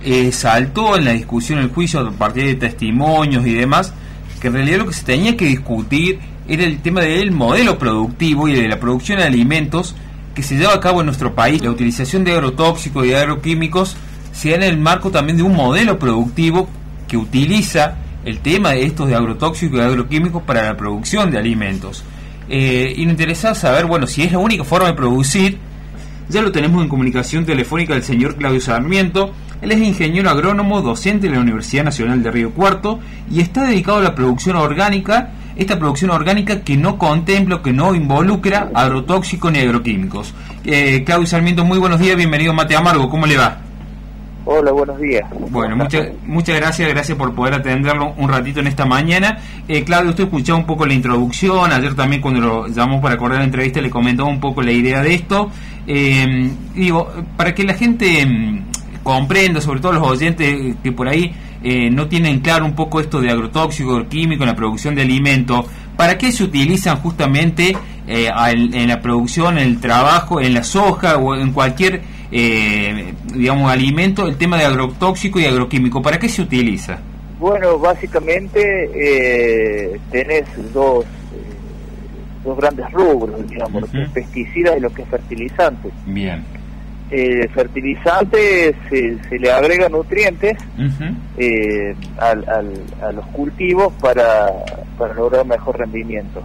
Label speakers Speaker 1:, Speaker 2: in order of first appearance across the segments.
Speaker 1: saltó en la discusión, en el juicio, a partir de testimonios y demás, que en realidad lo que se tenía que discutir era el tema del modelo productivo y de la producción de alimentos que se lleva a cabo en nuestro país. La utilización de agrotóxicos y agroquímicos se da en el marco también de un modelo productivo que utiliza el tema de estos de agrotóxicos y agroquímicos para la producción de alimentos. Y nos interesa saber, bueno, si es la única forma de producir. Ya lo tenemos en comunicación telefónica el señor Claudio Sarmiento. Él es ingeniero agrónomo, docente de la Universidad Nacional de Río Cuarto y está dedicado a la producción orgánica, esta producción orgánica que no contempla, que no involucra agrotóxicos ni agroquímicos. Claudio Sarmiento, muy buenos días, bienvenido a Mate Amargo, ¿cómo le va?
Speaker 2: Hola, buenos días.
Speaker 1: Bueno, muchas gracias por poder atenderlo un ratito en esta mañana. Claudio, usted escuchó un poco la introducción, ayer también cuando lo llamamos para acordar la entrevista le comentó un poco la idea de esto. Para que la gente comprenda, sobre todo los oyentes que por ahí no tienen claro un poco esto de agrotóxico, agroquímico en la producción de alimentos, ¿para qué se utilizan justamente en la producción, en el trabajo, en la soja o en cualquier alimento, el tema de agrotóxico y agroquímico? ¿Para qué se utiliza?
Speaker 2: Bueno, básicamente tenés dos grandes rubros, digamos, lo que es pesticidas y lo que es fertilizante.
Speaker 1: Bien.
Speaker 2: Fertilizante se le agrega nutrientes a los cultivos para lograr mejor rendimiento.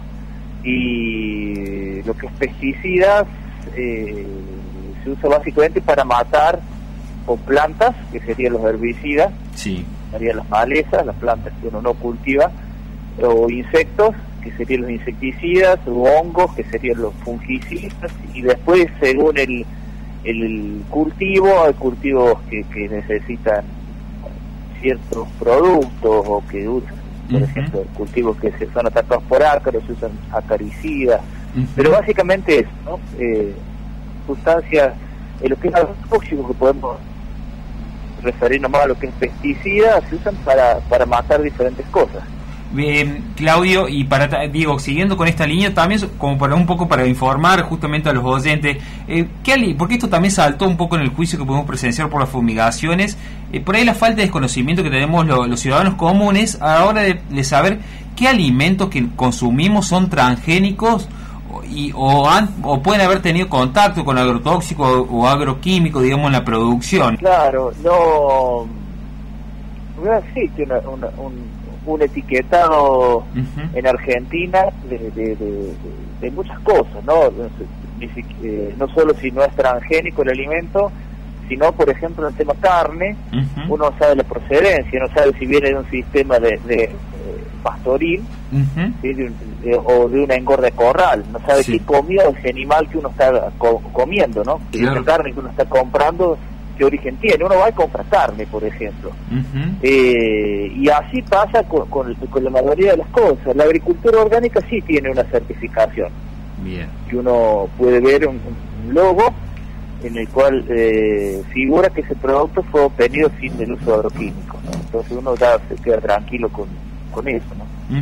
Speaker 2: Y lo que es pesticidas se usa básicamente para matar o plantas, que serían los herbicidas,
Speaker 1: sí,
Speaker 2: serían las malezas, las plantas que uno no cultiva, o insectos, que serían los insecticidas, o hongos, que serían los fungicidas, y después según el cultivo, hay cultivos que necesitan ciertos productos o que usan, por ejemplo, cultivos que son atacados por ácaros, se usan acaricidas, pero básicamente eso, ¿no? Sustancias, lo que es agrotóxico, que podemos referirnos más a lo que es pesticidas, se usan para matar diferentes cosas.
Speaker 1: Claudio, y siguiendo con esta línea también, como para un poco para informar justamente a los oyentes, porque esto también saltó un poco en el juicio que pudimos presenciar por las fumigaciones, por ahí la falta de desconocimiento que tenemos los ciudadanos comunes a la hora de saber qué alimentos que consumimos son transgénicos o pueden haber tenido contacto con agrotóxico o agroquímico, digamos, en la producción.
Speaker 2: Claro, no existe un etiquetado en Argentina de muchas cosas, ¿no? No solo si no es transgénico el alimento, sino, por ejemplo, en el tema carne, uno sabe la procedencia, no sabe si viene de un sistema de pastoril, ¿sí? O de una engorda de corral, no sabe qué comió ese animal que uno está comiendo, ¿no? Claro. Esa carne que uno está comprando, qué origen tiene. Uno va y compra carne, por ejemplo. Y así pasa con la mayoría de las cosas. La agricultura orgánica sí tiene una certificación. Bien. Que uno puede ver un logo en el cual figura que ese producto fue obtenido sin el uso de agroquímicos, ¿no? Entonces uno ya se queda tranquilo con eso, ¿no?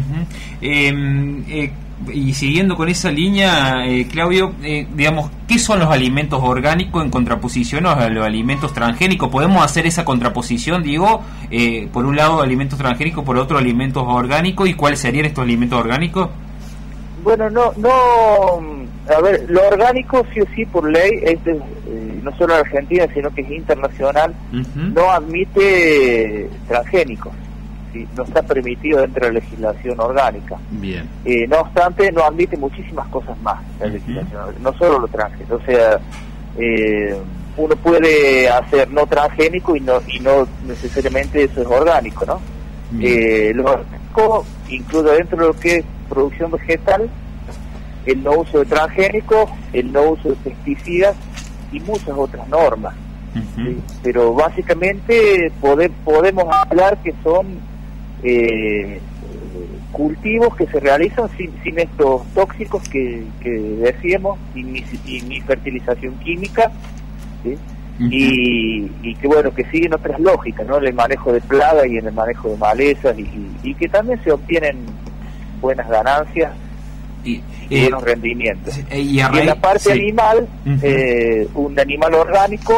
Speaker 1: Y siguiendo con esa línea, Claudio, digamos, ¿qué son los alimentos orgánicos en contraposición a los alimentos transgénicos? ¿Podemos hacer esa contraposición, digo, por un lado alimentos transgénicos, por otro alimentos orgánicos? ¿Y cuáles serían estos alimentos orgánicos?
Speaker 2: Bueno, a ver, lo orgánico sí o sí por ley es no solo en Argentina, sino que es internacional, no admite transgénicos. No está permitido dentro de la legislación orgánica. Bien. No obstante, no admite muchísimas cosas más la legislación, no solo lo transgénico. O sea, uno puede hacer no transgénico y no necesariamente eso es orgánico, ¿no? Lo orgánico incluye dentro de lo que es producción vegetal el no uso de transgénicos, el no uso de pesticidas y muchas otras normas. ¿Sí? Pero básicamente podemos hablar que son cultivos que se realizan sin estos tóxicos que decíamos, y ni fertilización química, ¿sí? Y que bueno, que siguen otras lógicas, ¿no? En el manejo de plagas y en el manejo de malezas, y que también se obtienen buenas ganancias y buenos rendimientos. Y en la parte animal, un animal orgánico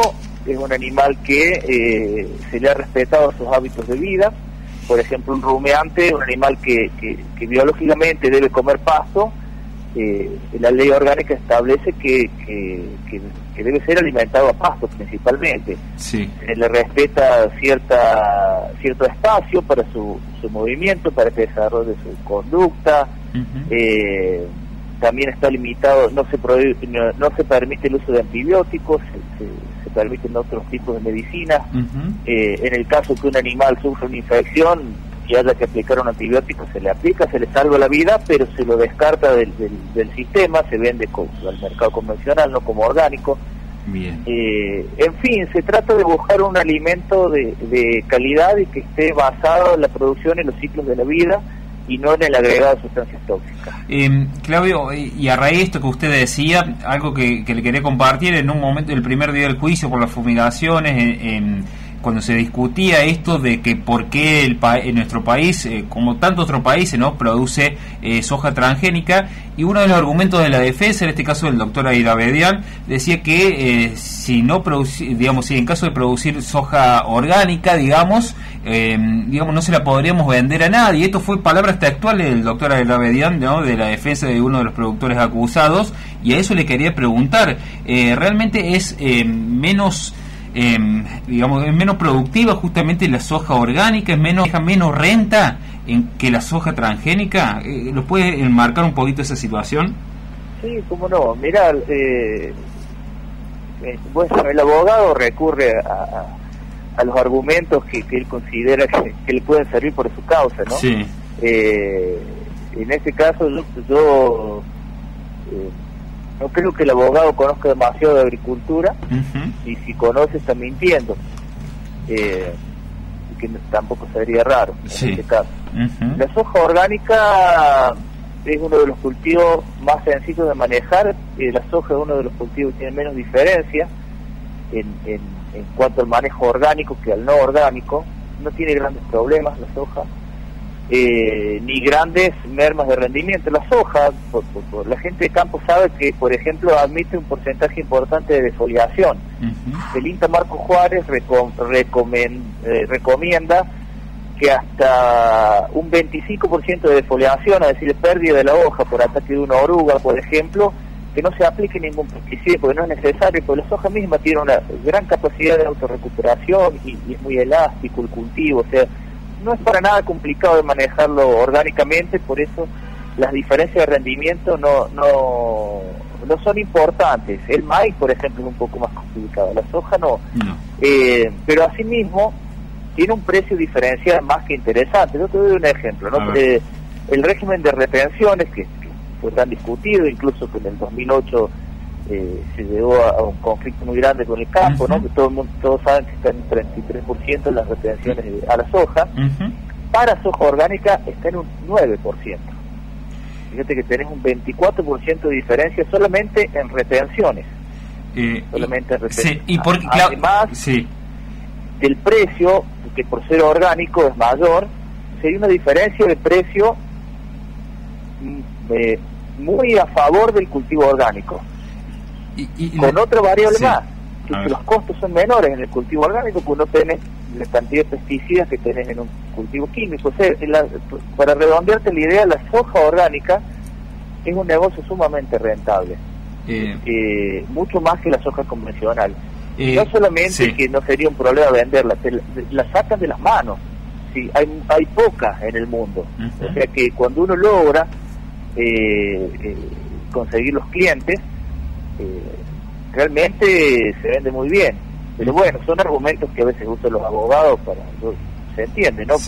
Speaker 2: es un animal que se le ha respetado sus hábitos de vida. Por ejemplo, un rumiante, un animal que biológicamente debe comer pasto. La ley orgánica establece que debe ser alimentado a pasto principalmente.
Speaker 1: Sí.
Speaker 2: Se le respeta cierto espacio para su movimiento, para que desarrolle su conducta. También está limitado, no se permite el uso de antibióticos, se permiten otros tipos de medicinas. En el caso que un animal sufra una infección y haya que aplicar un antibiótico, se le aplica, se le salva la vida, pero se lo descarta del sistema, se vende al mercado convencional, no como orgánico.
Speaker 1: Bien.
Speaker 2: En fin, se trata de buscar un alimento de calidad y que esté basado en la producción y los ciclos de la vida, y no en el agregado de sustancias tóxicas.
Speaker 1: Claudio, y a raíz de esto que usted decía, algo que le quería compartir, en un momento, el primer día del juicio por las fumigaciones, cuando se discutía esto de que por qué en nuestro país, como tantos otros países, ¿no?, produce soja transgénica, y uno de los argumentos de la defensa, en este caso del doctor Airabedian, decía que si en caso de producir soja orgánica, digamos, no se la podríamos vender a nadie. Esto fue palabras textuales del doctor Airabedian, ¿no?, de la defensa de uno de los productores acusados, y a eso le quería preguntar, ¿realmente es menos es menos productiva justamente la soja orgánica, deja menos renta que la soja transgénica? ¿Nos puede enmarcar un poquito esa situación?
Speaker 2: Sí, cómo no. Mirá, bueno, el abogado recurre a los argumentos que él considera que le pueden servir por su causa, ¿no?
Speaker 1: Sí.
Speaker 2: En este caso yo no creo que el abogado conozca demasiado de agricultura, y si conoce está mintiendo, que tampoco sería raro en este caso. La soja orgánica es uno de los cultivos más sencillos de manejar. La soja es uno de los cultivos que tiene menos diferencia en cuanto al manejo orgánico que al no orgánico. No tiene grandes problemas la soja, ni grandes mermas de rendimiento. La soja, la gente de campo sabe que, por ejemplo, admite un porcentaje importante de defoliación. El INTA Marco Juárez recomienda que hasta un 25% de defoliación, es decir, de pérdida de la hoja por ataque de una oruga, por ejemplo, que no se aplique ningún pesticida, porque no es necesario, porque la soja misma tiene una gran capacidad de autorrecuperación y es muy elástico el cultivo, o sea, no es para nada complicado de manejarlo orgánicamente. Por eso las diferencias de rendimiento no son importantes. El maíz, por ejemplo, es un poco más complicado, la soja no. Pero asimismo tiene un precio diferencial más que interesante. Yo te doy un ejemplo, ¿no? El régimen de retenciones, que fue tan discutido, incluso que en el 2008 se llegó a un conflicto muy grande con el campo, ¿no? Que todos saben que está en 33% las retenciones a la soja. Para soja orgánica está en un 9%. Fíjate que tenés un 24% de diferencia solamente en retenciones. Solamente en retenciones. Sí, además del precio, que por ser orgánico es mayor, sería una diferencia de precio muy a favor del cultivo orgánico. Con otra variable más, que los costos son menores en el cultivo orgánico, pues no tenés la cantidad de pesticidas que tenés en un cultivo químico. O sea, para redondearte la idea, la soja orgánica es un negocio sumamente rentable, mucho más que la soja convencional. No solamente que no sería un problema venderla, la sacan de las manos. Sí, hay pocas en el mundo. O sea que cuando uno logra conseguir los clientes, realmente se vende muy bien. Pero bueno, son argumentos que a veces usan los abogados se entiende, ¿no?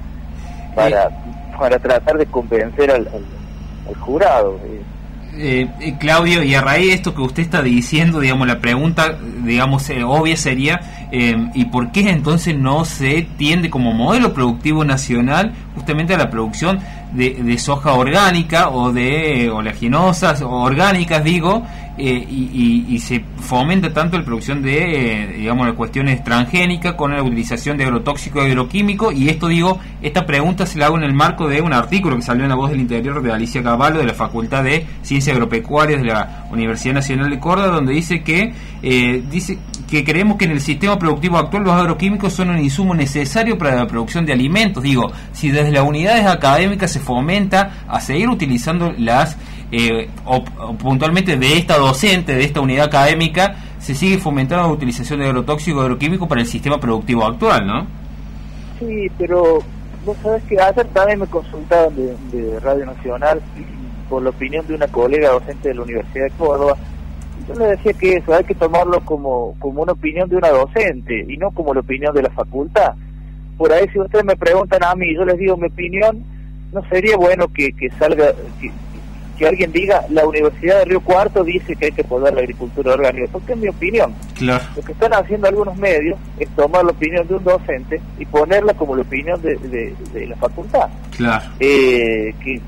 Speaker 2: Para tratar de convencer al jurado.
Speaker 1: Claudio, y a raíz de esto que usted está diciendo, digamos, la pregunta, digamos, obvia sería, ¿y por qué entonces no se tiende como modelo productivo nacional justamente a la producción de soja orgánica o de oleaginosas o orgánicas, digo, y se fomenta tanto la producción de, digamos, cuestiones transgénicas con la utilización de agrotóxicos y agroquímicos. Y esto, digo, esta pregunta se la hago en el marco de un artículo que salió en La Voz del Interior de Alicia Cavallo, de la Facultad de Ciencias Agropecuarias de la Universidad Nacional de Córdoba, donde dice que creemos que en el sistema productivo actual los agroquímicos son un insumo necesario para la producción de alimentos. Digo, si desde las unidades académicas se fomenta a seguir utilizando las o puntualmente de esta docente, de esta unidad académica, se sigue fomentando la utilización de agrotóxicos y agroquímicos para el sistema productivo actual, ¿no?
Speaker 2: Sí, pero vos sabés que ayer también me consultaban de Radio Nacional por la opinión de una colega docente de la Universidad de Córdoba. Yo le decía que eso hay que tomarlo como una opinión de una docente y no como la opinión de la facultad. Por ahí, si ustedes me preguntan a mí, yo les digo mi opinión, no sería bueno que salga, que alguien diga la Universidad de Río Cuarto dice que hay que poder la agricultura orgánica, porque es mi opinión.
Speaker 1: Claro.
Speaker 2: Lo que están haciendo algunos medios es tomar la opinión de un docente y ponerla como la opinión de la facultad.
Speaker 1: Claro.
Speaker 2: Que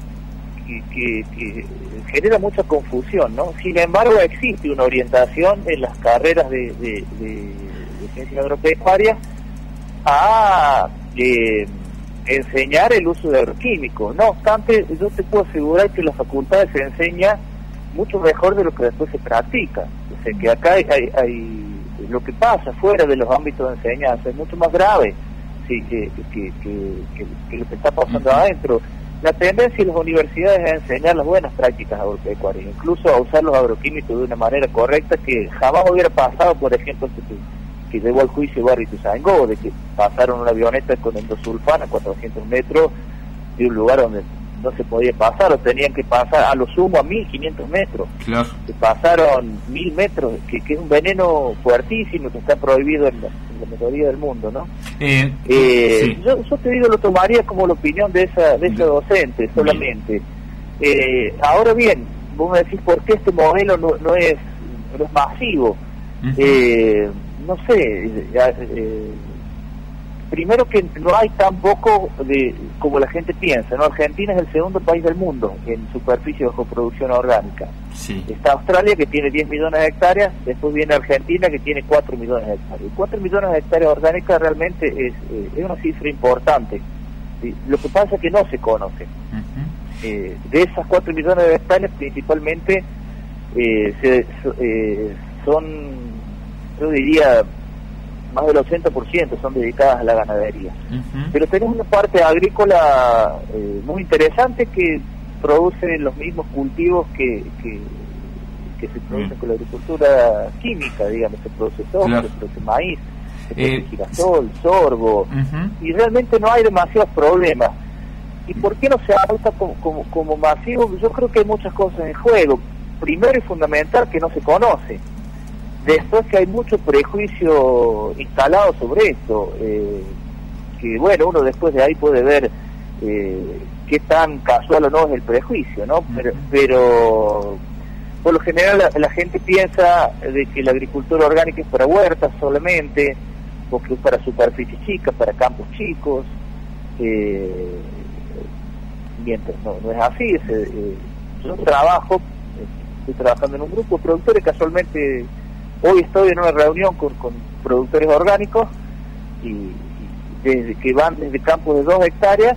Speaker 2: genera mucha confusión, ¿no? Sin embargo, existe una orientación en las carreras de ciencias agropecuarias a enseñar el uso de agroquímicos. No obstante, yo te puedo asegurar que en las facultades se enseña mucho mejor de lo que después se practica. O sea, que acá hay lo que pasa fuera de los ámbitos de enseñanza es mucho más grave, sí, que lo que está pasando adentro. La tendencia de las universidades es a enseñar las buenas prácticas agropecuarias, incluso a usar los agroquímicos de una manera correcta, que jamás hubiera pasado, por ejemplo, que llevó al juicio Barry Ituzaingó, de que pasaron una avioneta con endosulfán a 400 metros de un lugar donde no se podía pasar, o tenían que pasar a lo sumo a 1500 metros. Claro. Se pasaron 1000 metros, que es un veneno fuertísimo que está prohibido en la mayoría del mundo, ¿no? Sí. Yo te digo, lo tomaría como la opinión de esa docente solamente. Ahora bien, vos me decís por qué este modelo no es masivo. No sé, primero que no hay tampoco como la gente piensa, ¿no? Argentina es el segundo país del mundo en superficie bajo producción orgánica. Sí. Está Australia, que tiene 10 millones de hectáreas, después viene Argentina, que tiene 4 millones de hectáreas. 4 millones de hectáreas orgánicas realmente es una cifra importante. ¿Sí? Lo que pasa es que no se conoce. De esas 4 millones de hectáreas, principalmente son, yo diría, más del 80% son dedicadas a la ganadería. Pero tenemos una parte agrícola muy interesante que produce los mismos cultivos que se producen con la agricultura química, digamos, se produce soja, se produce maíz, se produce girasol, sorgo, y realmente no hay demasiados problemas. ¿Y por qué no se adopta como masivo? Yo creo que hay muchas cosas en juego. Primero y fundamental, que no se conoce. Después, que hay mucho prejuicio instalado sobre esto, que bueno, uno después de ahí puede ver qué tan casual o no es el prejuicio, ¿no? Pero por lo general la gente piensa de que la agricultura orgánica es para huertas solamente, porque es para superficies chicas, para campos chicos, mientras no es así. Yo estoy trabajando en un grupo de productores, casualmente hoy estoy en una reunión con productores orgánicos y que van desde campos de 2 hectáreas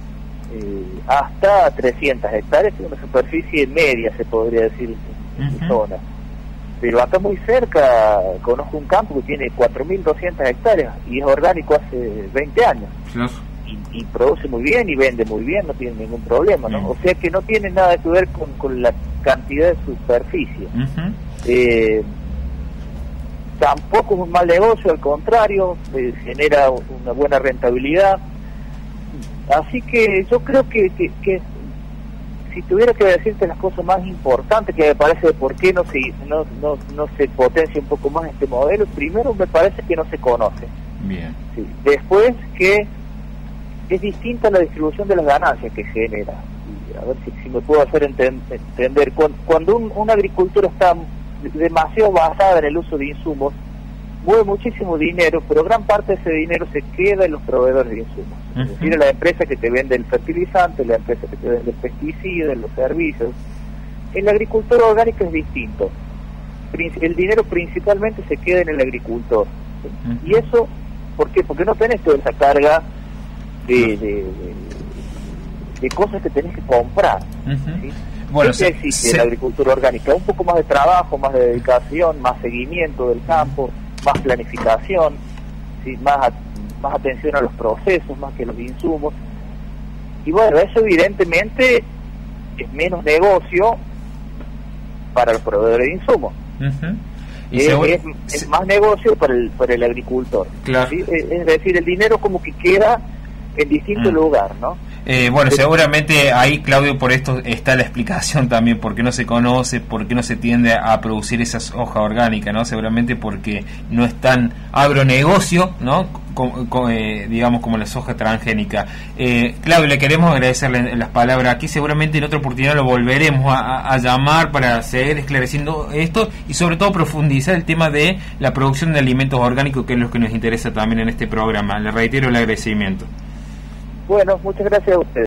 Speaker 2: hasta 300 hectáreas, que es una superficie media, se podría decir, en mi zona. Pero acá muy cerca conozco un campo que tiene 4.200 hectáreas y es orgánico hace 20 años. Claro. Y produce muy bien y vende muy bien, no tiene ningún problema, ¿no? O sea que no tiene nada que ver con la cantidad de superficie. Tampoco es un mal negocio, al contrario, genera una buena rentabilidad. Así que yo creo que si tuviera que decirte las cosas más importantes que me parece de por qué no se potencia un poco más este modelo, primero me parece que no se conoce. Bien. Sí. Después, que es distinta la distribución de las ganancias que genera. Y a ver si me puedo hacer entender. Cuando una agricultura está demasiado basada en el uso de insumos, mueve muchísimo dinero, pero gran parte de ese dinero se queda en los proveedores de insumos. Es decir, la empresa que te vende el fertilizante, la empresa que te vende el pesticida, los servicios. En la agricultura orgánica es distinto. El dinero principalmente se queda en el agricultor. Y eso, ¿por qué? Porque no tenés toda esa carga de cosas que tenés que comprar. ¿Sí?
Speaker 1: Bueno,
Speaker 2: ¿Qué existe en la agricultura orgánica? Un poco más de trabajo, más de dedicación, más seguimiento del campo, más planificación, ¿sí? más atención a los procesos, más que los insumos. Y bueno, eso evidentemente es menos negocio para los proveedores de insumos. Es más negocio para el agricultor.
Speaker 1: Claro.
Speaker 2: ¿Sí? Es decir, el dinero como que queda en distinto lugar, ¿no?
Speaker 1: Bueno, seguramente ahí, Claudio, por esto está la explicación también, por qué no se conoce, por qué no se tiende a producir esa soja orgánica, ¿no? Seguramente porque no es tan agronegocio, ¿no? Digamos como la soja transgénica. Claudio, le queremos agradecerle las palabras aquí, seguramente en otra oportunidad lo volveremos a llamar para seguir esclareciendo esto y sobre todo profundizar el tema de la producción de alimentos orgánicos, que es lo que nos interesa también en este programa. Le reitero el agradecimiento.
Speaker 2: Bueno, muchas gracias a ustedes.